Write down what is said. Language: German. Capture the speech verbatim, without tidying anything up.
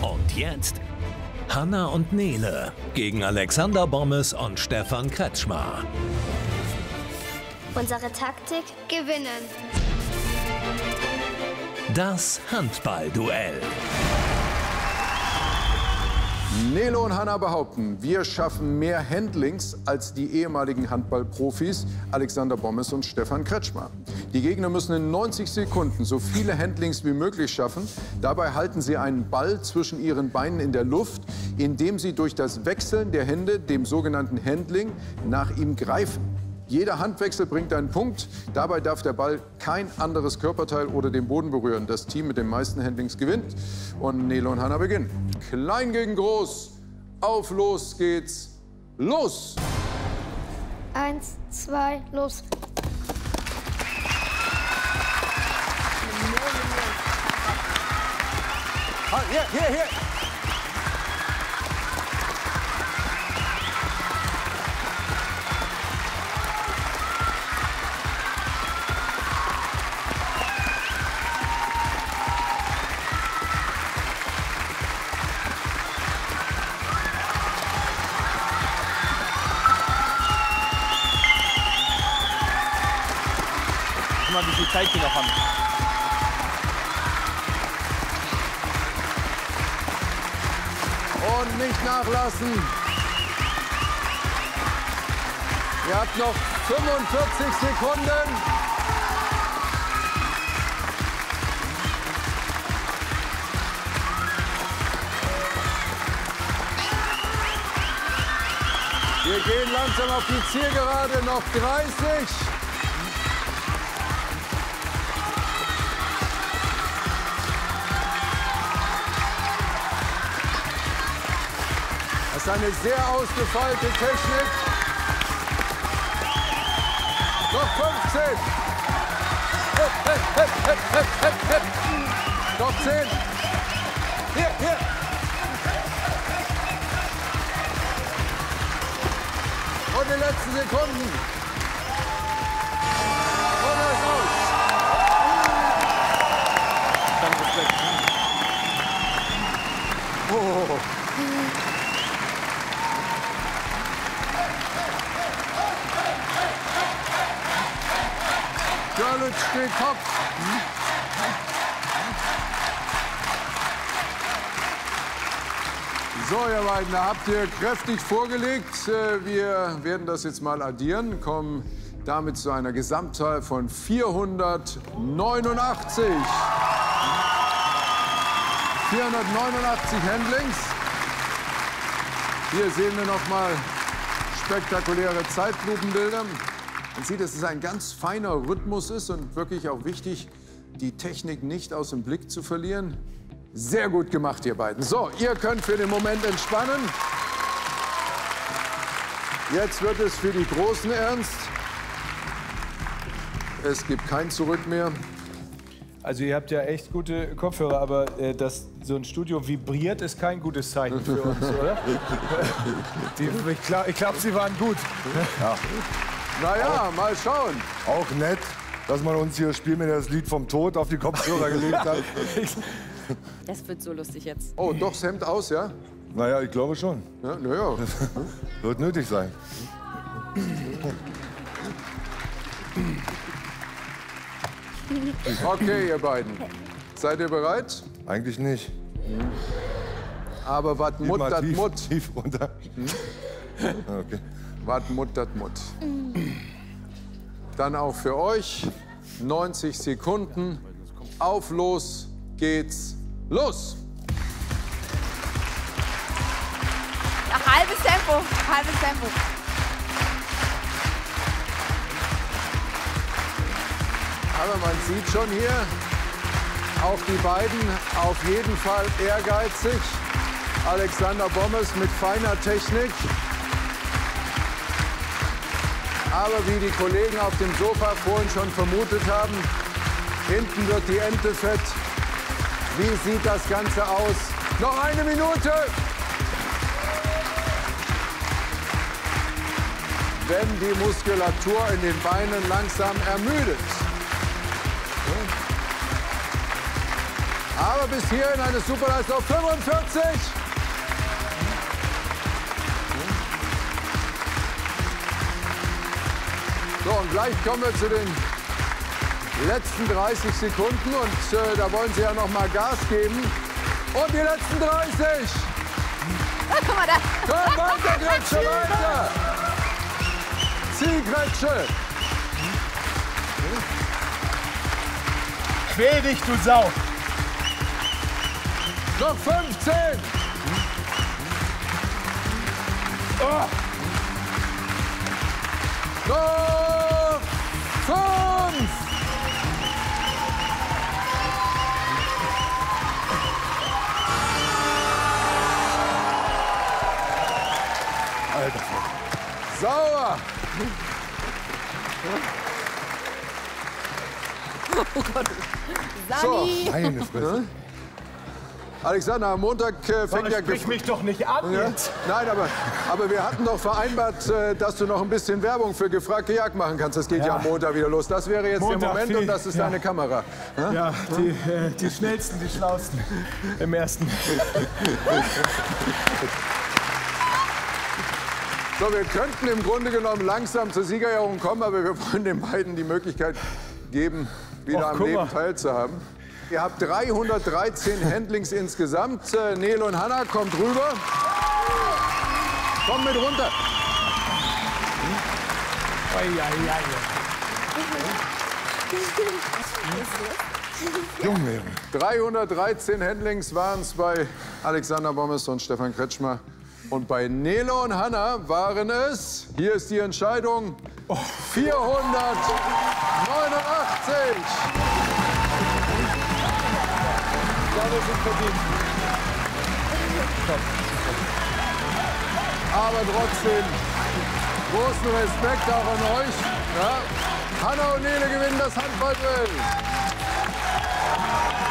Und jetzt Hanna und Nele gegen Alexander Bommes und Stefan Kretschmer. Unsere Taktik: gewinnen. Das Handballduell. Nele und Hanna behaupten, wir schaffen mehr Handlings als die ehemaligen Handballprofis Alexander Bommes und Stefan Kretschmer. Die Gegner müssen in neunzig Sekunden so viele Handlings wie möglich schaffen. Dabei halten sie einen Ball zwischen ihren Beinen in der Luft, indem sie durch das Wechseln der Hände, dem sogenannten Handling, nach ihm greifen. Jeder Handwechsel bringt einen Punkt. Dabei darf der Ball kein anderes Körperteil oder den Boden berühren. Das Team mit den meisten Handlings gewinnt. Und Nele und Hanna beginnen. Klein gegen groß. Auf, los geht's. Los! Eins, zwei, los. Hier, hier, hier. Guck mal, wie viel Zeit wir noch haben. Und nicht nachlassen. Ihr habt noch fünfundvierzig Sekunden. Wir gehen langsam auf die Zielgerade, noch dreißig. Das ist eine sehr ausgefeilte Technik. Noch fünfzehn. Hip, hip, hip, hip, hip, hip, hip. Noch zehn. Hier, hier. Und die letzten Sekunden. Und er ist aus. Oh. Görlitz steht Kopf. So, ihr beiden, da habt ihr kräftig vorgelegt. Wir werden das jetzt mal addieren, kommen damit zu einer Gesamtzahl von vierhundertneunundachtzig. vierhundertneunundachtzig Handlings. Hier sehen wir noch mal spektakuläre Zeitlupenbilder. Man sieht, dass es ein ganz feiner Rhythmus ist und wirklich auch wichtig, die Technik nicht aus dem Blick zu verlieren. Sehr gut gemacht, ihr beiden. So, ihr könnt für den Moment entspannen. Jetzt wird es für die Großen ernst. Es gibt kein Zurück mehr. Also ihr habt ja echt gute Kopfhörer, aber äh, dass so ein Studio vibriert, ist kein gutes Zeichen für uns, oder? Die, ich glaube, glaub, sie waren gut. Ja. Naja, mal schauen. Auch nett, dass man uns hier Spiel mir das Lied vom Tod auf die Kopfhörer gelegt hat. Das wird so lustig jetzt. Oh, doch das Hemd aus, ja? Naja, ich glaube schon. Ja, naja. Wird nötig sein. Okay, ihr beiden. Seid ihr bereit? Eigentlich nicht. Aber wat Mut, dat tief, Mut. tief runter. Okay. Wat Mut, dat Mut. Dann auch für euch neunzig Sekunden. Auf, los geht's. Los! Ach, halbes Tempo, halbes Tempo. Aber man sieht schon hier, auch die beiden auf jeden Fall ehrgeizig. Alexander Bommes mit feiner Technik. Aber wie die Kollegen auf dem Sofa vorhin schon vermutet haben, hinten wird die Ente fett. Wie sieht das Ganze aus? Noch eine Minute! Wenn die Muskulatur in den Beinen langsam ermüdet. Aber bis hierhin eine Superleistung auf fünfundvierzig. So, und gleich kommen wir zu den letzten dreißig Sekunden. Und äh, da wollen Sie ja noch mal Gas geben. Und die letzten dreißig. Ah, guck mal da. Komm, weiter, Gretsche, weiter. Zieh, Gretsche. Quäl dich, du Sau. Noch fünfzehn. Oh. Noch fünf. Alter. Sauer. Oh Gott. Sani. Meine Fresse. Alexander, am Montag äh, fängt ja... Sprich mich doch nicht an Ja? jetzt. Nein, aber, aber wir hatten doch vereinbart, äh, dass du noch ein bisschen Werbung für Gefragte Jagd machen kannst. Das geht ja, Ja. am Montag wieder los. Das wäre jetzt Montag, der Moment viel- und das ist ja. deine Kamera. Ja? Ja, die, äh, die schnellsten, die schlausten im ersten. So, wir könnten im Grunde genommen langsam zur Siegerehrung kommen, aber wir wollen den beiden die Möglichkeit geben, wieder Och, am guck Leben mal. teilzuhaben. Ihr habt dreihundertdreizehn Handlings insgesamt. Äh, Nele und Hanna, kommt rüber. Kommt mit runter. Junge, Junge. dreihundertreizehn Handlings waren es bei Alexander Bommes und Stefan Kretschmer. Und bei Nele und Hanna waren es, hier ist die Entscheidung, vierhundertneunundachtzig. Aber trotzdem, großen Respekt auch an euch. Ja? Hanna und Nele gewinnen das Handballduell.